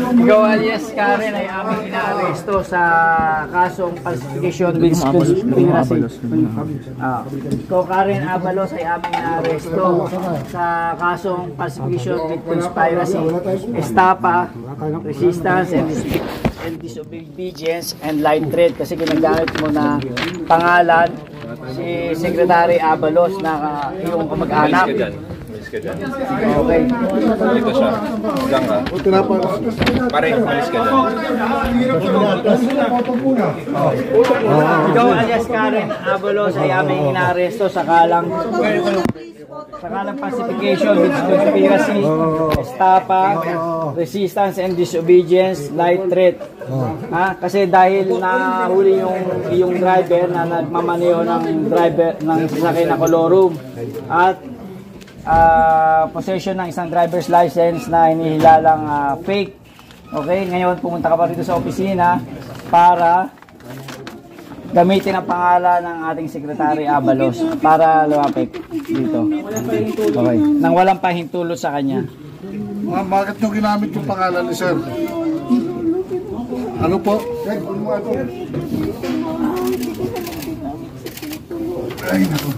Ikaw alias Karen ay aming inaaresto sa kasong falsification with conspiracy. Ikaw Karen Abalos ay aming inaaresto sa kasong falsification with conspiracy, estafa, resistance and disobedience and light trade, kasi ginagamit mo na pangalan si Secretary Abalos na iyong kamag-anak. Okay. Dito siya. Lang ha. Pare, malis ka dyan. Ikaw alias Karen Abalos ay aming inaaresto sa kalang falsification with conspiracy, estafa, resistance and disobedience, light threat. Kasi dahil nahuli yung driver na nagmamaneho ng sasakyan na kolorum at possession ng isang driver's license na inihilalang fake. Okay, ngayon pumunta ka pa rito sa opisina para gamitin ang pangalan ng ating Secretary Abalos para lumapit dito. Okay, nang walang pahintulot sa kanya. Bakit nyo ginamit yung pangalan ni Sir? Ano po? Ay, naku.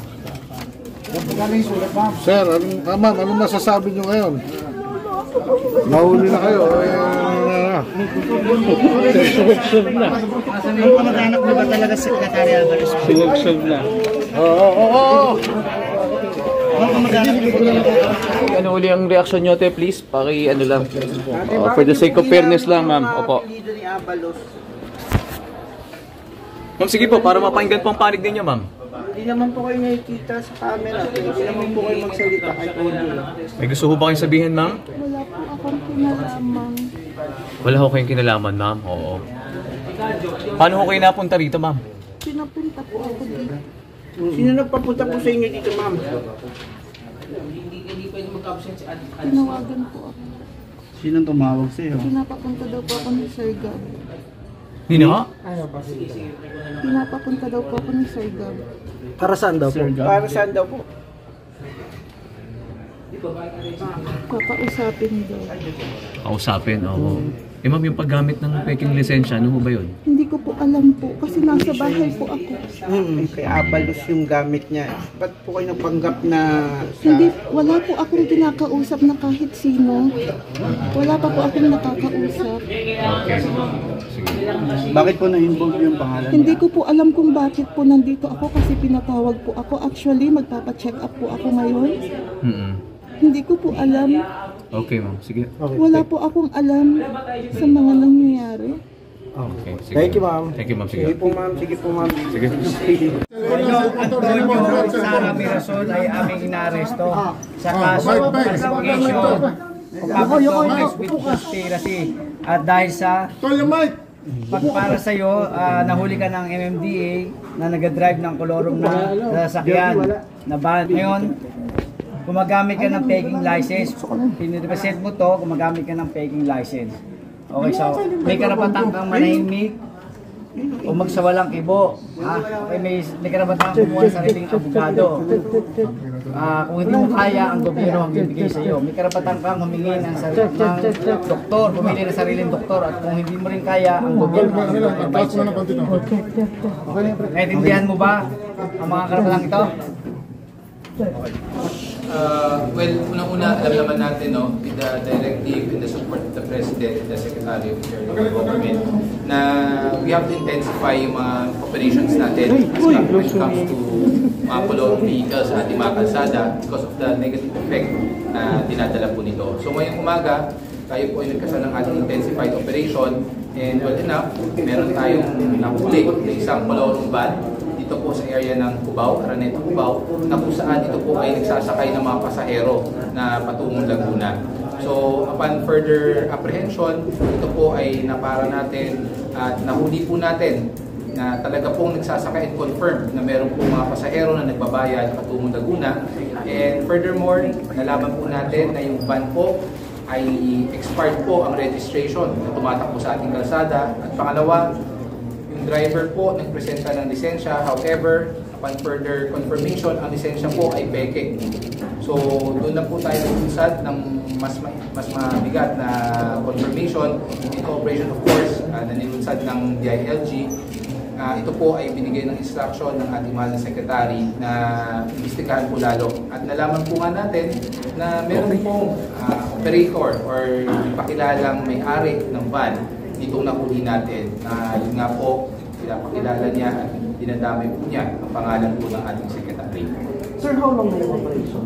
Sir, anong masasabi nyo ngayon? Nahuli na kayo. Sugod na. Ang kamag-anak mo ba talaga Secretary Abalos? Sugod na. Oo. Ano uli ang reaksyon nyo, te, please? Ano lang. For the sake of fairness lang, ma'am. Opo. Ma'am, sige po, para mapakinggan po ang panig ninyo, ma'am. Hindi naman po kayo nakikita sa camera. Hindi naman po kayo magsalita kahit audio. May gusto ho ba kayong sabihin, ma'am? Wala po akong kinalaman. Wala ho kayong kinalaman, ma'am. Oo. Paano ho kayo napunta rito, ma'am? Pinapunta po ako dito. Sino nagpapunta po sa inyo dito, ma'am? Tinawagan po ako. Sinong tumawag sa iyo? Pinapapunta daw po ako ni Sir Gab. Nino ho? Pinapapunta daw po ako ni Sir Gab. Para saan daw po? Para saan daw po? Kakausapin daw. Kausapin, oo. Eh ma'am, yung paggamit ng peking lisensya, ano ho ba yun? Hindi ko po alam po kasi nasa bahay po ako. Kaya Abalos yung gamit niya. Ba't po kayo napanggap na Hindi, wala po akong kinakausap na kahit sino. Wala pa po akong nakakausap. Okay. Sige. Bakit po na-involve yung pangalan? Hindi ko po alam kung bakit po nandito ako kasi pinatawag po ako. Actually, magpapa-check up po ako ngayon. Hindi ko po alam. Okay, ma'am. Sige. Wala po akong alam sa mga nangyayari. Okay. Sige. Thank you, ma'am. Thank you, ma'am. Sige. Sige po, ma'am. Sige po, ma'am. Sige. Antonio Sara Mirasol ay aming inaaresto sa kaso falsification with conspiracy. At dahil sa pagpara sa iyo, nahuli ka ng MMDA na nag-drive ng kolorum na sasakyan na ban. Ngayon, gumagamit ka ng peking license. Pinirepresent mo to, gumagamit ka ng peking license. Okay, so may karapatan kang manahimik o magsawalang ibo. Okay, may karapatan kang kumuha ng sariling abogado. Kung hindi mo kaya, ang gobyerno ang bibigay sa iyo. May karapatan kang humingi ng doktor, pumili ng sariling doktor. At kung hindi mo rin kaya, ang gobyerno ang bibigay sa iyo. Naintindihan mo ba ang mga karapatan ito? Well, unang-una, alam naman natin, no, with the directive and the support of the President and the Secretary of the Government, na we have to intensify yung mga operations natin when it comes to mga colorful vehicles sa ating mga kalsada because of the negative effect na dinadala po nito. So ngayong umaga, tayo po ay nagkasal ng ating intensified operation and well enough, meron tayong nahuli na isang colorful van dito po sa area ng Cubao, Araneta, Cubao, na kung saan ito po ay nagsasakay ng mga pasahero na patungong Laguna. So, upon further apprehension, ito po ay napara natin at nahuli po natin na talaga pong nagsasakay and confirm na meron po mga pasahero na nagbabayad patungong Laguna. And furthermore, nalaman po natin na yung van po ay expired po ang registration na tumatakbo sa ating kalsada. At pangalawa, yung driver po nagpresenta ng lisensya, however, upon further confirmation, ang lisensya po ay peke. So doon na po tayo nagsinsad ng mas mabigat na confirmation in cooperation of course na nilunsad ng DILG. Ito po ay binigay ng instruction ng ating mahal na secretary na imbestigahan po lalo. At nalaman po nga natin na meron pong operator or pakilalang may-ari ng van itong nahuli natin. Yun nga po, pinapakilala niya at dinadamay po niya ang pangalan po ng ating secretary. Sir, how long na yung operation?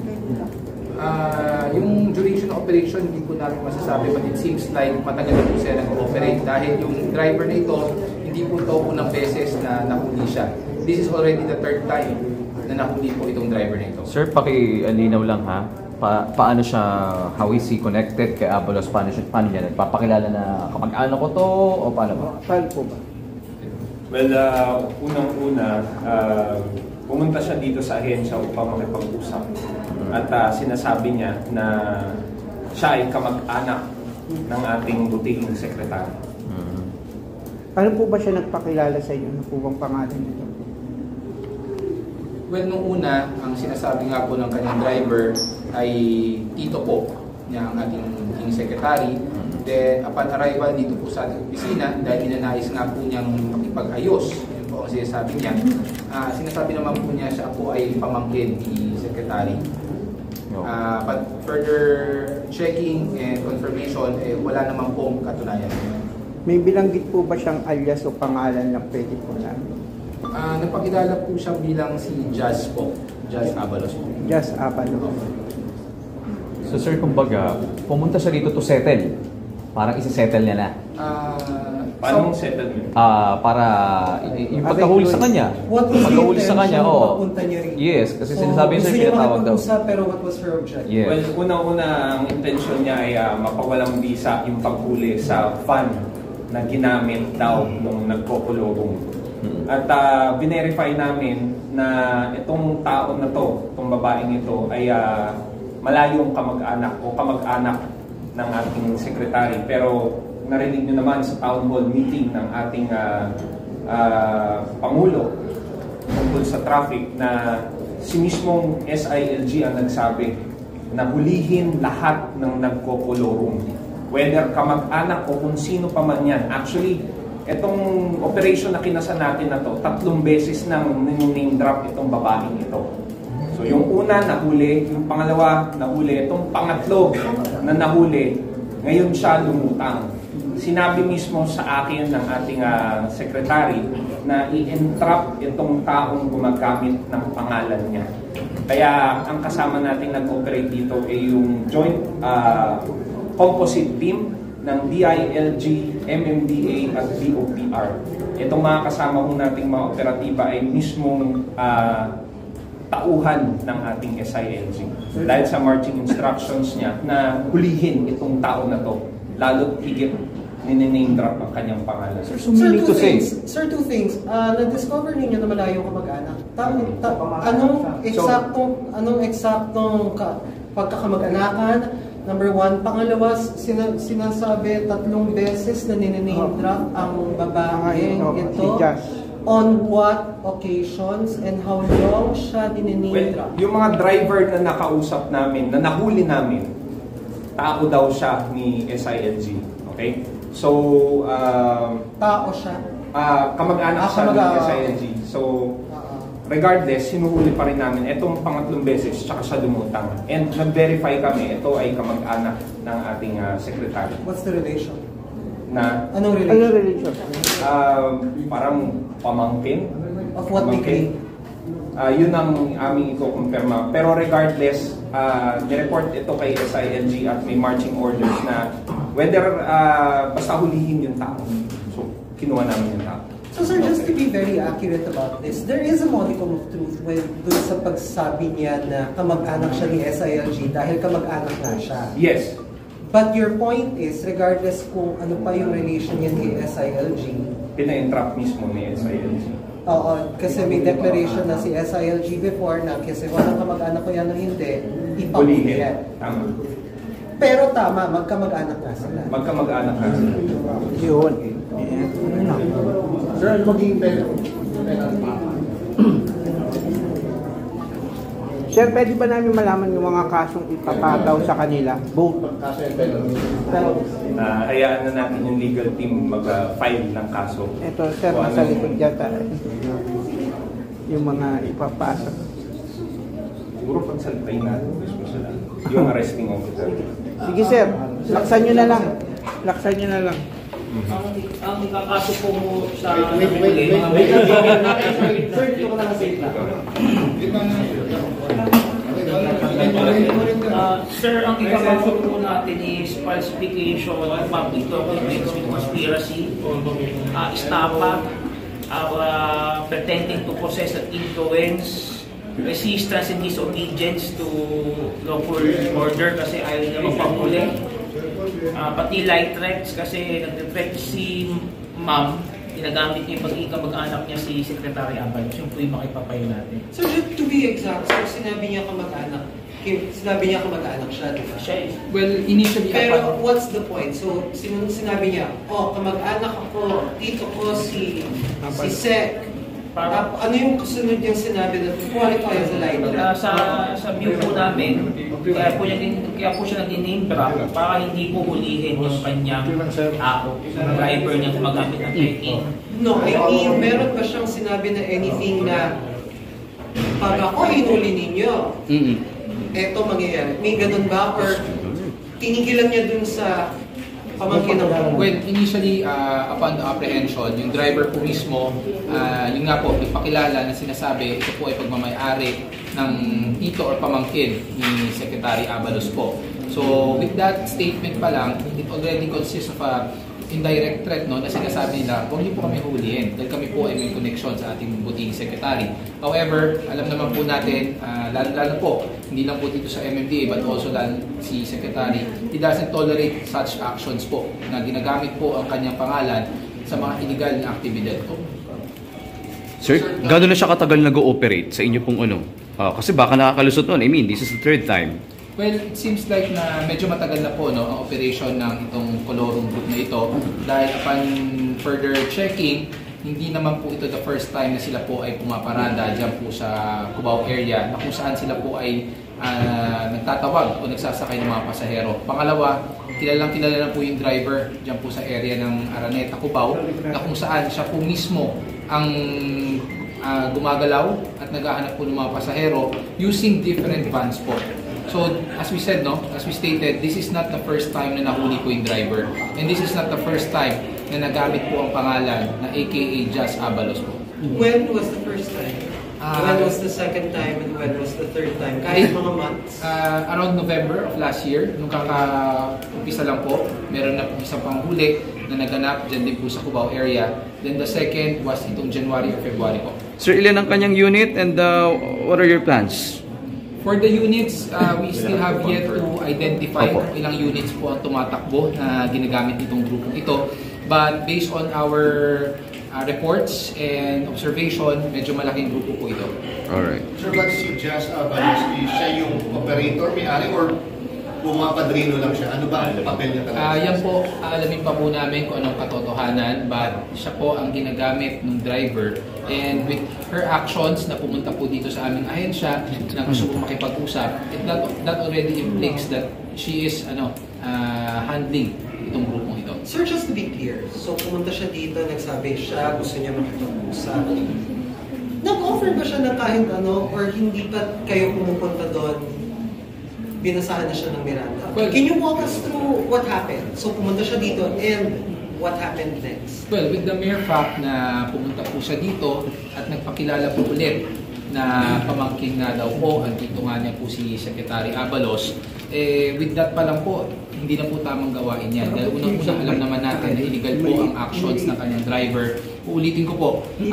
Yung duration of operation, hindi po natin masasabi, but it seems like matagal na po siya nag-ooperate dahil yung driver na ito, hindi po ito unang beses na nahuli siya. This is already the third time na nahuli po itong driver na ito. Sir, paki-alinaw lang ha. Paano siya, how is he connected kay Abalos? Paano niya nagpapakilala na kapag-ano ko to o paano ba? Paano po ba? Well, unang-una, pumunta siya dito sa ahensya upang makipag-usap. At sinasabi niya na siya ay kamag-anak ng ating butihing sekretary. Paano po ba siya nagpakilala sa inyo? Ano po bang pangalan nito? Well, nung una, ang sinasabi nga po ng kanyang driver ay tito po niya ang ating secretary. Then, upon arrival dito po sa ating opisina, dahil ninanais nga po niyang makipag-ayos, yun po ang sinasabi niya, sinasabi naman po niya siya po ay pamangkin ni secretary. But further checking and confirmation, wala naman pong katunayan. May bilanggit po ba siyang alias o pangalan na pwede po namin? Nagpakilala po siya bilang si Jazz po. Jazz Abalos po. Jazz Abalos. So sir, kumbaga, pumunta siya dito to settle. Parang isa-settle niya na. Paano mong settlement? Para yung pagkahuli sa kanya. What was the Pagkahuli sa kanya, intention oo. ng papunta niya rito? Yes, kasi sinasabi niya, sir, gusto niya pinatawag daw. makapag-usap, pero what was her objective? Yes. Well, unang-una, ang intensyon niya ay mapawalang bisa yung paghuli sa van na ginamit daw nung nagkokulong. At binerify namin na itong taon na to, itong babaeng ito, ay malayong kamag-anak o kamag-anak ng ating sekretary. Pero narinig nyo naman sa town hall meeting ng ating Pangulo tungkol sa traffic na si mismong SILG ang nagsabi na hulihin lahat ng nagkokolorong. Whether kamag-anak o kung sino pa man yan. Actually, itong operation na kinasa natin na to, 3 beses nang name drop itong babaeng ito. So yung una nahuli, yung pangalawa nahuli, itong pangatlo na nahuli, ngayon siya lumutang. Sinabi mismo sa akin ng ating secretary na i-entrap itong taong gumagamit ng pangalan niya. Kaya ang kasama nating nag-operate dito ay yung joint composite team ng DILG, MMDA at DOPR. Itong mga kasama ho nating mga operatiba ay mismong tauhan ng ating SILG. Dahil sa marching instructions niya na hulihin itong tao na to, lalo't higit nini-name drop ang kanyang pangalan. So meaning to say, Sir, two things. Na-discover ninyo na malayo kamag-anak. Anong eksaktong pagkakamag-anakan? Number 1. Pangalawa, sinasabi 3 beses na nini-name drop ang babaeng ito. On what occasions and how long siya nini-name drop? Yung mga driver na nakausap namin, na nahuli namin, tao daw siya ni SILG. Okay? So, Tao siya? kamag-anak siya ni SILG. So, regardless, sinuhuli pa rin namin itong pangatlong beses, tsaka siya lumutang. And nag-verify kami, ito ay kamag-anak ng ating secretary. What's the relation? Na, Anong relation? parang pamangkin. Of what degree? Yun ang aming iko-confirma. Pero regardless, nireport ito kay SILG at may marching orders na whether basta hulihin yung tao. So, kinuha namin yung tao. So sir, just to be very accurate about this, there is a modicum of truth when dun sa pagsabi niya na kamag-anak siya ni SILG dahil kamag-anak na siya. Yes. But your point is, regardless kung ano pa yung relation niya ni SILG, Pina-entrap mismo ni SILG. oo, kasi may declaration na si SILG before na kasi walang kamag-anak ko yan o hindi, ipahuli yan. Tama. Pero tama, magkamag-anak na sila. Magkamag-anak na sila. Yun. Sir, ano magiging penalty? Sir, pwede ba namin malaman yung mga kasong ipapataw sa kanila? Both. Hayaan na natin yung legal team mag-file ng kaso. Ito, sir, nasa likod yata. Yung mga ipapasa. Siguro pagsalpay natin mismo sila. Yung arresting officer. Sige, sir. Laksan nyo na lang. Laksan nyo na lang. Ang kakaso po mo sa... Sir, ang ikakaso po natin is falsification of public documents with conspiracy, estafa, pretending to possess and influence, resistance and disobedience to lawful order kasi ayaw niya magpahuli. Pati light threats kasi nag-threat si ma'am, ginagamit niya yung pag-ika mag-anak niya si Secretary Abalos, yung po yung makipapayo natin. So to be exact, so sinabi niya kamag-anak siya, di ba? Siya, well, initially, pero what's the point? So sinabi niya, kamag-anak ako, tito ko si Sec. Ano yung kasunod niyang sinabi na qualify as a lie? Sa view po namin, kaya po siya nag-name drop para hindi po hulihin yung kanyang driver niyang gumagamit ng checking. No, I mean, meron ba siyang sinabi na anything na pag ako hinuli ninyo, eto mangyayari? May ganun ba? Or tinigilan niya dun sa pamangkin ng... Well, initially, upon the apprehension, yung driver po mismo, yung nga po, ipakilala na sinasabi, ito po ay pagmamayari ng tito or pamangkin ni Secretary Abalos po. So, with that statement pa lang, it already consists of a indirect threat, no, na sinasabi nila, huwag niyo po kami hulihin dahil kami po ay may connection sa ating buting secretary. However, alam naman po natin, lalo po, hindi lang po dito sa MMDA but also si secretary, he doesn't tolerate such actions po na ginagamit po ang kanyang pangalan sa mga illegal na aktibidad po. Sir, gano'n na siya katagal nag-ooperate sa inyo pong ano? Kasi baka nakakalusot nun. I mean, this is the third time. Well, it seems like na medyo matagal na po, no, ang operation ng itong Colorum Group na ito dahil upon further checking, hindi naman po ito the first time na sila po ay pumaparada dyan po sa Cubao area na kung saan sila po ay nagtatawag o nagsasakay ng mga pasahero. Pangalawa, kilala na po yung driver dyan po sa area ng Araneta, Cubao na kung saan siya po mismo ang gumagalaw at naghahanap po ng mga pasahero using different vans po. So, as we said, no, as we stated, this is not the first time na nahuli po yung driver. And this is not the first time na nagamit po ang pangalan na aka Just Abalos po. When was the first time? When was the second time and when was the third time? Kahit mga months? Around November of last year, nung kaka-umpisa lang po, meron na po isang panghuli na naganap dyan din po sa Cubao area. Then the second was itong January or February po. Sir, ilan ang kanyang unit and what are your plans? For the units, we still have yet to identify kung ilang units po ang tumatakbo na ginagamit itong grupong ito. But based on our reports and observation, medyo malaking grupo po ito. Alright. Sir, but si Just Abalos, siya yung operator, may-ari, or pumapadrino lang siya? Ano ba ang papel niya talaga? Yan po, alamin pa po namin kung anong katotohanan, but siya po ang ginagamit ng driver. And with her actions na pumunta po dito sa aming ahensya na gusto po makipag-usap, that already implies that she is handling itong grupong ito. Sir, just to be clear, so pumunta siya dito, nagsabi siya, gusto niya makipag-usap. Nag-offer ba siya ng kahit ano, or hindi pa kayo pumupunta doon, binasahan na siya ng Miranda? Well, can you walk us through what happened? So pumunta siya dito and what happened next? Well, with the mere fact na pumunta po siya dito at nagpakilala po ulit na pamangkin nga daw po, ang tito nga niya po si Secretary Abalos, with that pa lang po, hindi na po tamang gawain yan. Dahil unang-una alam naman natin na illegal po ang actions ng kanyang driver. Uulitin ko po,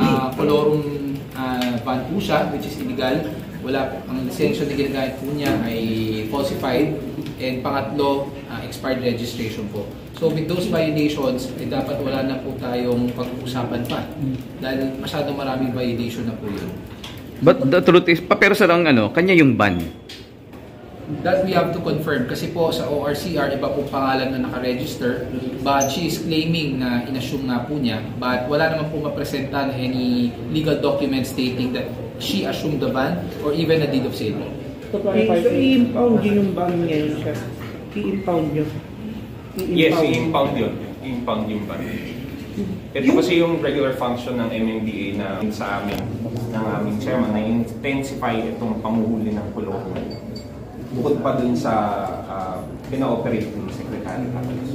Colorum van po siya, which is illegal. Ang lisensya na ginagamit po niya ay falsified. And pangatlo, expired registration po. So with those violations, dapat wala na po tayong pag-uusapan pa. Dahil masyadong maraming violation na po yun. But the truth is, pero sir, kanya yung ban. That we have to confirm. Kasi po sa ORCR, iba po pangalan na nakaregister. But she is claiming na inassume nga po niya. But wala naman po mapresenta na any legal document stating that she assumed the ban or even a deed of sale. So, i-impound yun yung ban ngayon, sir? I-impound yun? Yes, i-impound yun. I-impound yung ban. Ito kasi yung regular function ng MMDA na sa amin, ng aming chairman, na intensify itong pamuhuli ng kulong. Bukod pa dun sa pina-operate ng Secretary.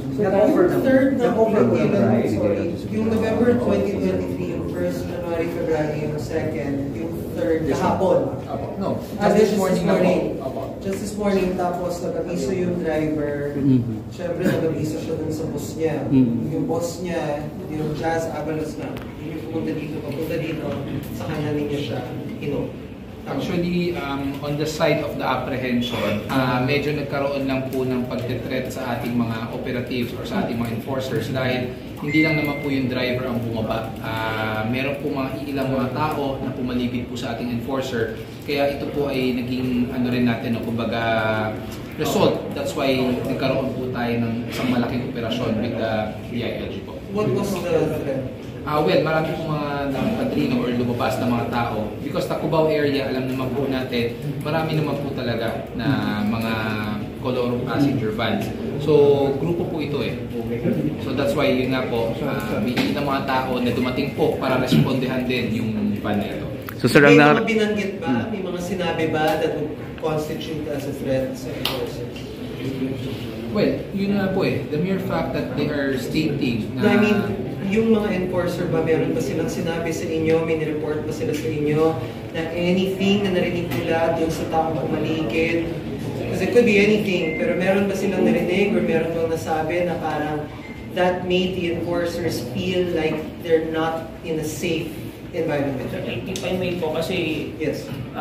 Yung November 2023, yung 1st January, February, yung 2nd, yung 3rd, kahapon. No, Just this morning, tapos nag-abiso yung driver. Siyempre, nag-abiso siya dun sa boss niya. Yung boss niya, yung Jazz Avalos na, yung pumunta dito, sa kanya ninyo siya, Actually, on the side of the apprehension, medyo nagkaroon lang po ng pagtetreat sa ating mga operatives or sa ating mga enforcers dahil hindi lang naman po yung driver ang bumaba. Meron po ilang mga tao na pumalibig po sa ating enforcer. Kaya ito po ay naging rin natin, kumbaga, result. That's why nagkaroon po tayo ng isang malaking operasyon with the DILG po. What was the threat? Well, marami pong mga padrino or lumabas na mga tao. Because Tacubao area, alam naman po natin, marami naman po talaga na mga Colorong passenger vans. So, grupo po ito eh. So that's why yun nga po, may ilang mga tao na dumating po para respondehan din yung van na ito. So, sir, may mga binanggit ba? May mga sinabi ba that would constitute as a threat sa enforcers? Well, yun nga po eh. The mere fact that they are stating na... I mean, yung mga enforcer ba, meron ba silang sinabi sa inyo, may nireport ba sila sa inyo na anything na narinig nila yung sa taong pumaligid? Because it could be anything, pero meron ba silang narinig or meron bang nasabi na parang that made the enforcers feel like they're not in a safe environment? If I may po, kasi yes.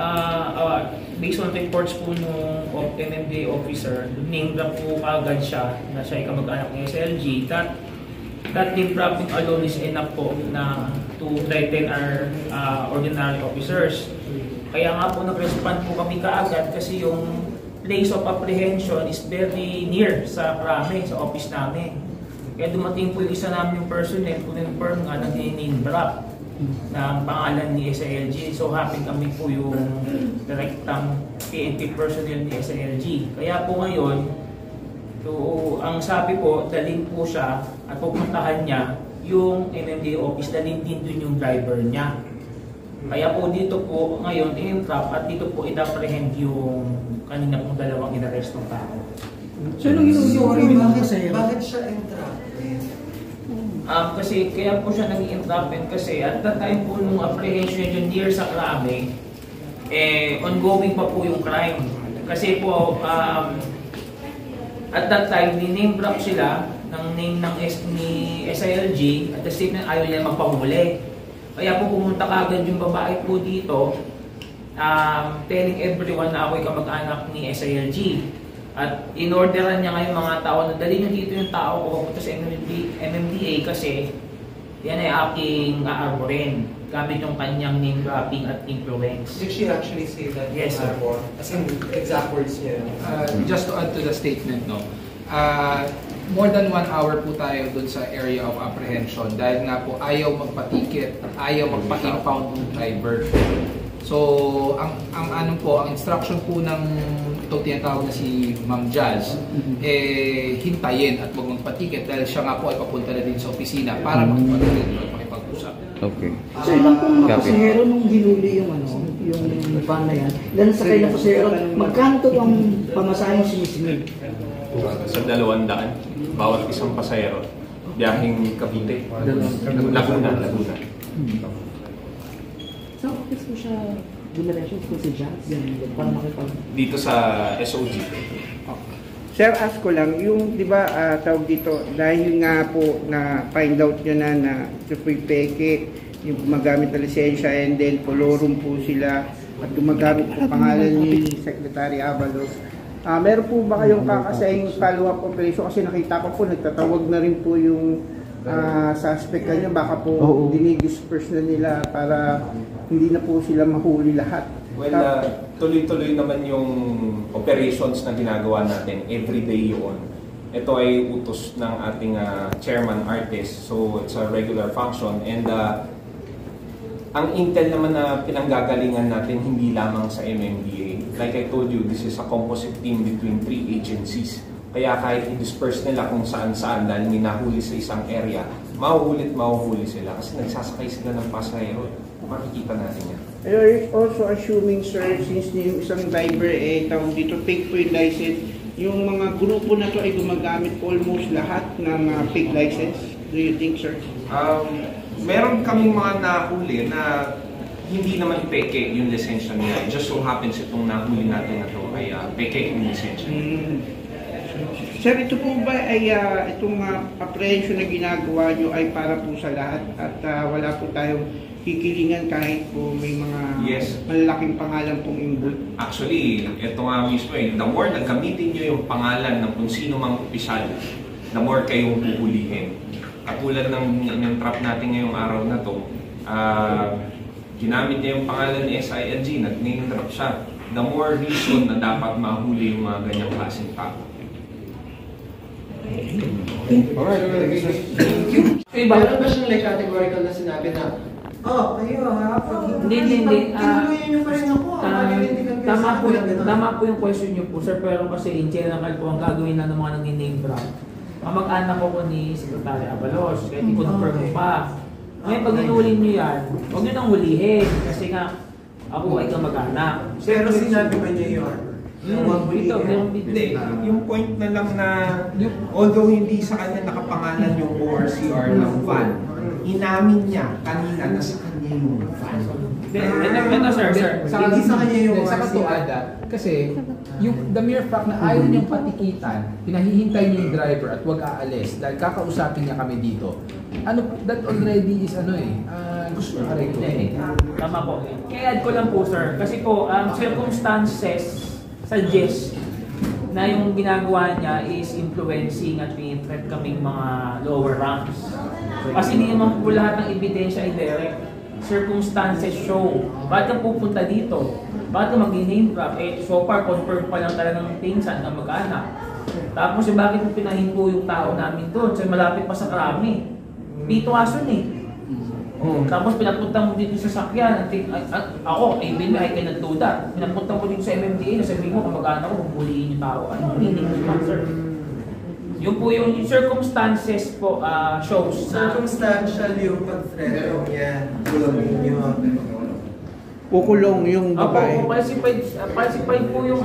Based on reports po ng MMDA officer, name drop po kagad siya na siya ay kamag-anak ng SLG, that name dropping alone is enough po na to threaten our ordinary officers. Kaya nga po nag-respond po kami kaagad kasi yung place of apprehension is very near sa Krame, sa office namin. Kaya dumating po yung isa namin yung personnel, confirm nga na name drop ng pangalan ni SILG. So happy kami po yung direktang PNP personnel ni SILG. Kaya po ngayon, so, ang sabi po, dalhin po siya at pupuntahan niya yung MMDA office, dalhin din dun yung driver niya. Kaya po dito po ngayon, in-entrap at dito po i-apprehend yung kanina pong dalawang inarestong tao. So, bakit siya entrap? Kasi kaya po siya nag-i-entrapen kasi at that time po nung apprehension yun near sa Krame, ongoing pa po yung crime. Kasi po, at that time, ni-name drop sila ng name ni SILG at the same time ayaw niya magpahuli. Kaya po pumunta kagad yung babae po dito telling everyone na ako'y kamag-anak ni SILG. At in-orderan niya ngayon mga tao na dali niyo dito yung tao ko papunta sa MMDA kasi yan ay aking aarborin gamit yung kanyang name dropping at influence. Did she actually say that? Yes, sir. As in exact words niya? Just to add to the statement, no? More than 1 hour po tayo dun sa area of apprehension dahil nga po ayaw magpa-ticket at ayaw magpa-impound ng driver. So, ang instruction po ng itong tinatawag na si Ma'am Jazz, hintayin at huwag magpa-ticket dahil siya nga po ay papunta na din sa opisina para makipag-usap. Okay. So, ilang pong pasahero nung hinuli yung van na yan? Ilan sa kayo na pasahero? Magkano to ang pamasahe yung sinisingil? Sa 200, bawat isang pasahero. Biyaheng Cavite. Laguna. So, office mo siya dumiretso kung si Jazz para makipag... Dito sa SOG. Sir, ask ko lang, yung, di ba, tawag dito, dahil nga po na find out nyo na ito po'y peke, yung gumagamit na lisensya and then kolorum po sila at gumagamit po pangalan ni Secretary Avalos. Meron po ba kayong kakasayang follow-up operation? Kasi nakita ko po, nagtatawag na rin po yung suspect kanyo, baka po dinidisperse na nila para hindi na po sila mahuli lahat. Well, tuloy-tuloy naman yung operations na ginagawa natin. Everyday yun. Ito ay utos ng ating chairman artist. So, it's a regular function. And ang intel naman na pinanggagalingan natin hindi lamang sa MMDA. like I told you, this is a composite team between 3 agencies. Kaya kahit i-disperse nila kung saan-saan dahil may nahuli sa isang area, mahuhuli sila kasi nagsasakay sila ng pasahero. Makikita natin yan. Also assuming, sir, since yung isang driver tawag dito, fake po yung license, yung mga grupo na to ay gumagamit almost lahat ng fake license. Do you think, sir? Meron kaming mga nahuli na hindi naman peke yung lisensya nila. It just so happens itong nahuli natin na to ay peke yung lisensya. Sir, ito po ba ay itong apprehension na ginagawa nyo ay para po sa lahat at wala po tayong kikilingan kahit po may mga malalaking pangalan pong involved? Actually, ito nga mismo the more na gamitin nyo yung pangalan ng kung sino mang opisyal, the more kayong puhulihin. Katulad ng trap natin ngayong araw na to, ginamit niya yung pangalan ni SILG, nag-name drop siya. The more reason na dapat mahuli yung mga ganyang klaseng tao. Meron ba siyang like categorical na sinabi na kayo Hindi. tinuluyan niyo pa rin ako. Tama po yung question niyo po, sir. Pero kasi in general po, ang gagawin na ng mga nag-name drop. Kamag-anak ko ni Secretary Abalos, kaya i-confirm mo pa. Ngayon, pag hinulin niyo yan, huwag niyo nang hulihin. Kasi nga, ako ay kamag-anak. Pero sinabi ba niya yun? Hindi, yung point na lang na although hindi sa kanya nakapangalan yung ORCR ng van, inamin niya kanina na sa kanya yung van. Ito sir. Hindi sa kanya yung sa katuada. Kasi yung the mere fact na ayaw niyang patikitan, pinahihintay niya yung driver at wag aalis dahil kakausapin niya kami dito. That already is gusto na rin. Tama po. Kaya add ko lang po sir, kasi po circumstances suggest na yung ginagawa niya is influencing at pin-threat kaming mga lower ranks. Kasi hindi naman po lahat ng ebidensya ay direct. Circumstances show. Bakit ka pupunta dito? Bakit ka mag-name drop? So far, confirm pa lang talaga ng pinsan na mag-anak. Tapos bakit mo pinahinto yung tao namin doon? So malapit pa sa Krami. Pito ason Tapos pinapunta mo dito sa sakyan. Ako, even I cannot do that. Pinapunta mo dito sa MMDA, sabihin mo, kamag-anak ko, huliin yung tao. Hindi naman, sir. Yung po yung circumstances po shows na... Circumstantial yung pag-threat niya. Kukulong yung babae. Opo, falsified po yung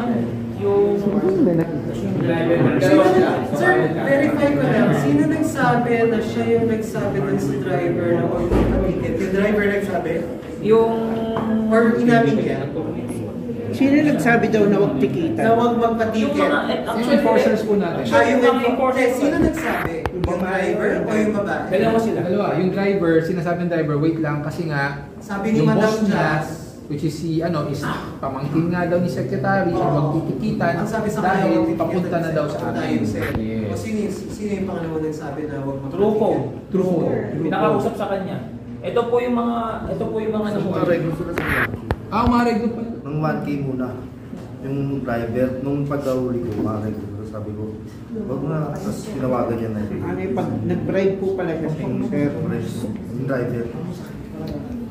Sir, verify ko lang. Sino nagsabi na siya yung nagsabi dun sa driver na huwag magpatiket? Yung driver nagsabi? Or inamin niya? Sino nagsabi daw na huwag tikitan? Na huwag magpatiket? Yung enforcers po natin. Sino nagsabi? Yung driver o yung babae? Dalawa. Yung driver, sinasabi ng driver, wait lang kasi nga sabi ni Madam Jazz, which is is pamangkin nga daw ni Secretary, magtitikitan dahil papunta na daw sa amin. O sino yung pangalawa nagsabi na huwag magpatiket? True. Pinakausap sa kanya. Ito po yung mga Umareglo sila sa kanya. Umareglo pa. Nung 1K muna. Yung driver, nung pagkahuli ko, umareglo sila. Sabi ko, wag na. Tapos tinawagan niya na yun. Nag-bribe po pala kasi, sir. Yung driver.